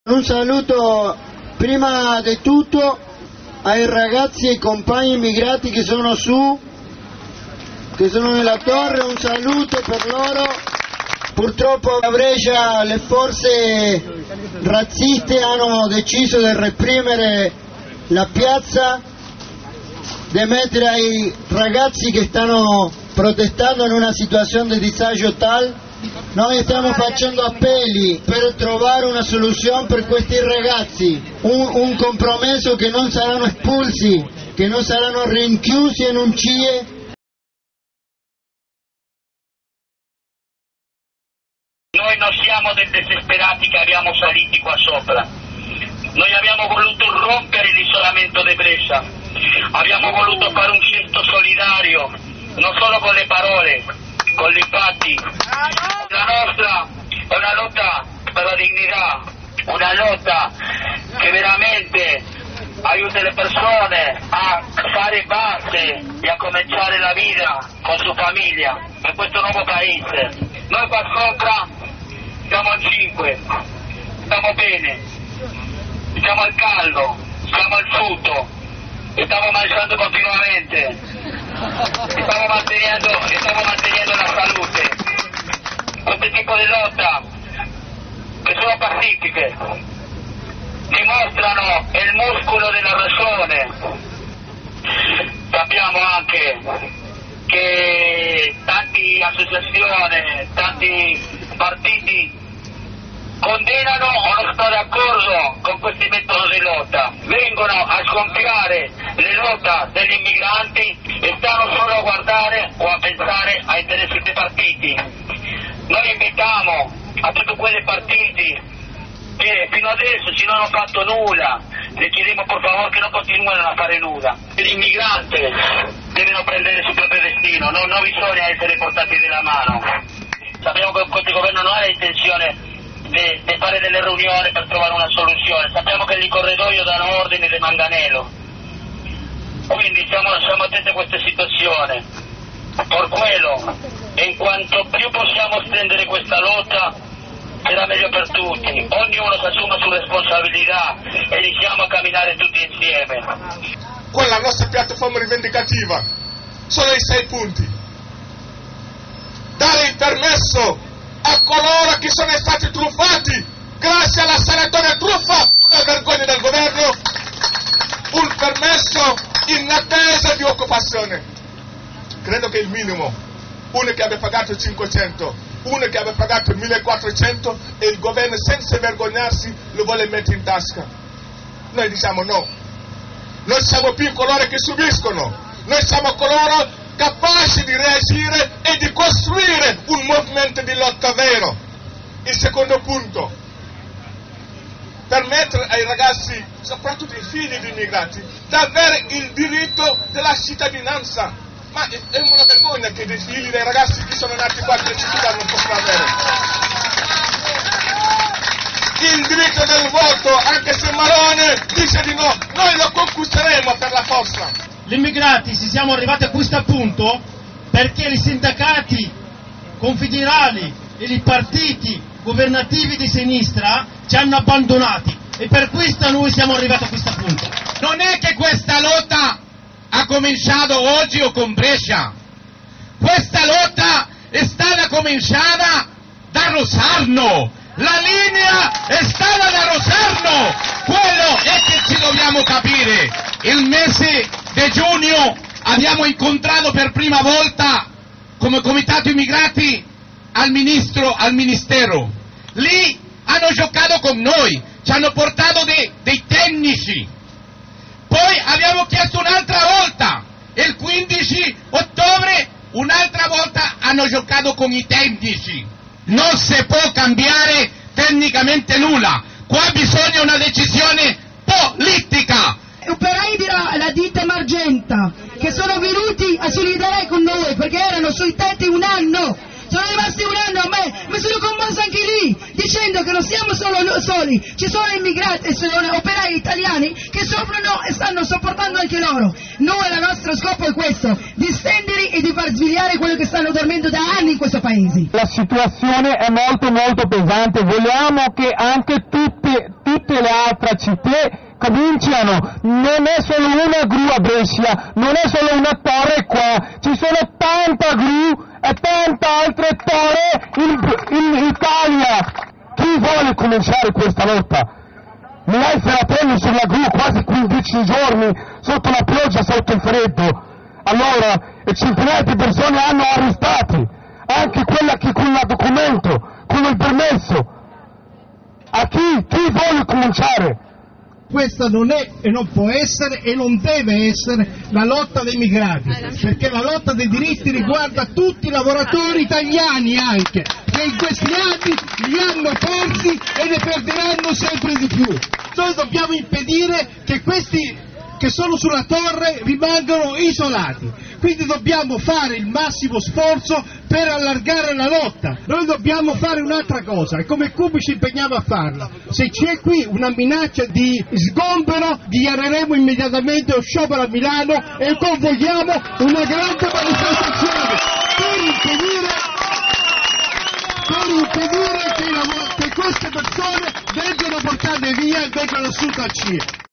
Un saluto prima di tutto ai ragazzi e ai compagni immigrati che sono nella torre, un saluto per loro. Purtroppo a Brescia le forze razziste hanno deciso di reprimere la piazza, di mettere ai ragazzi che stanno protestando in una situazione di disagio tale. Noi stiamo facendo appelli per trovare una soluzione per questi ragazzi, un compromesso che non saranno espulsi, che non saranno rinchiusi in un CIE. Noi non siamo dei disperati che abbiamo saliti qua sopra, noi abbiamo voluto rompere l'isolamento di Brescia, abbiamo voluto fare un gesto solidario, non solo con le parole, con i fatti. La nostra è una lotta per la dignità, una lotta che veramente aiuta le persone a fare base e a cominciare la vita con sua famiglia in questo nuovo paese. Noi qua sopra siamo a 5, stiamo bene, siamo al caldo, siamo al frutto, stiamo mangiando continuamente, stiamo mantenendo la salute. Questo tipo di lotta, che sono pacifiche, dimostrano il muscolo della ragione. Sappiamo anche che tante associazioni, tanti partiti condannano o non stanno d'accordo con questi metodi di lotta, vengono a scompiare le lotte degli immigranti e stanno solo a guardare o a pensare ai interessi dei partiti. Noi invitiamo a tutti quei partiti che fino adesso se non hanno fatto nulla, le chiediamo per favore che non continuino a fare nulla. Gli immigranti devono prendere il suo proprio destino, non bisogna essere portati della mano. Sappiamo che questo governo non ha l'intenzione di fare delle riunioni per trovare una soluzione, sappiamo che i corridoi danno ordini di manganello, quindi siamo attenti a questa situazione. Per quello, in quanto più possiamo stendere questa lotta, sarà meglio per tutti, ognuno si assuma sua responsabilità e iniziamo a camminare tutti insieme. Con la nostra piattaforma rivendicativa sono i 6 punti: dare il permesso a coloro che sono stati truffati grazie alla sanatoria truffa, una vergogna del governo, un permesso in attesa di occupazione. Credo che il minimo, uno che abbia pagato 500, uno che abbia pagato 1400 e il governo senza vergognarsi lo vuole mettere in tasca. Noi diciamo no, noi siamo più coloro che subiscono, noi siamo coloro capaci di reagire e di costruire un movimento di lotta vero. Il secondo punto, permettere ai ragazzi, soprattutto i figli di immigrati, di avere il diritto della cittadinanza. Ma è una vergogna che dei figli dei ragazzi che sono nati qua che non possono avere il diritto del voto, anche se Marone dice di no, noi lo conquisteremo per la forza. Gli immigrati siamo arrivati a questo punto perché i sindacati confederali e i partiti governativi di sinistra ci hanno abbandonati e per questo noi siamo arrivati a questo punto. Non è che questa lotta ha cominciato oggi o con Brescia, questa lotta è stata cominciata da Rosarno, la linea è stata da Rosarno, quello è che ci dobbiamo capire. Il mese di giugno abbiamo incontrato per prima volta come Comitato Immigrati al Ministero, lì hanno giocato con noi, ci hanno portato dei tecnici. Poi abbiamo chiesto un'altra volta, il 15 ottobre, un'altra volta hanno giocato con i tecnici. Non si può cambiare tecnicamente nulla, qua bisogna una decisione politica. Operai della ditta Margenta che sono venuti a solidarietà con noi perché erano sui tetti un anno, sono rimasti un anno, a me mi sono commossa anche lì dicendo che che non siamo soli, ci sono immigrati e sono operai italiani che soffrono e stanno sopportando anche loro. Noi, il nostro scopo è questo, di stendere e di far svegliare quello che stanno dormendo da anni in questo paese. La situazione è molto molto pesante, vogliamo che anche tutte le altre città cominciano, non è solo una gru a Brescia, non è solo una torre qua, ci sono tanta gru e tante altre torri in Italia. Chi vuole cominciare questa lotta? Milai Fratelli sulla gru quasi 15 giorni sotto la pioggia, sotto il freddo. Allora, e centinaia di persone hanno arrestati, anche quella che con il documento, con il permesso. A chi vuole cominciare? Questa non è e non può essere e non deve essere la lotta dei migrati, perché la lotta dei diritti riguarda tutti i lavoratori italiani anche, che in questi anni li hanno persi e ne perderanno sempre di più. Noi dobbiamo impedire che questi che sono sulla torre rimangano isolati, quindi dobbiamo fare il massimo sforzo per allargare la lotta. Noi dobbiamo fare un'altra cosa e come Cubi ci impegniamo a farla. Se c'è qui una minaccia di sgombero, dichiareremo immediatamente lo sciopero a Milano e convogliamo una grande manifestazione per impedire che queste persone vengano portate via e vengano assunte al CIE.